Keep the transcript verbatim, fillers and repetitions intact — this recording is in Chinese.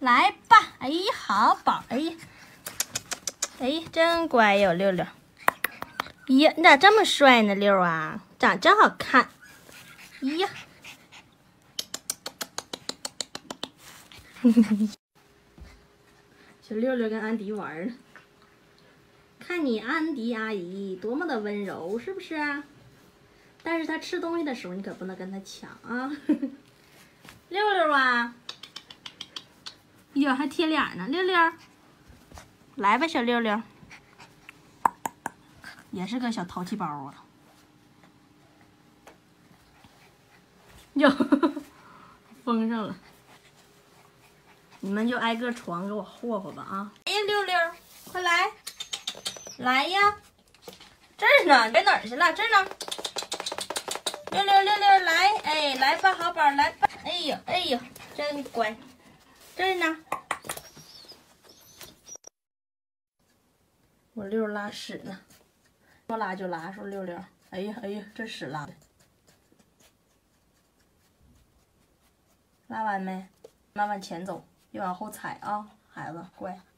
来吧，哎呀，好宝，哎呀，哎，真乖哟，六六。呀，你咋这么帅呢，六啊？长真好看。呀，小六六跟安迪玩呢。看你安迪阿姨多么的温柔，是不是啊？但是他吃东西的时候，你可不能跟他抢啊。六六啊！哟，还贴脸呢，六六。来吧，小六六。也是个小淘气包啊。哟，封上了。你们就挨个床给我霍霍吧啊！哎呀，六六，快来，来呀！这儿呢，在哪儿去了？这儿呢。六六六六，来，哎，来吧，好宝，来吧！哎呦，哎呦，真乖。这儿呢。我六拉屎呢，说拉就拉，说六六。哎呀，哎呀，这屎拉的。拉完没？慢慢前走，别往后踩啊，孩子，乖。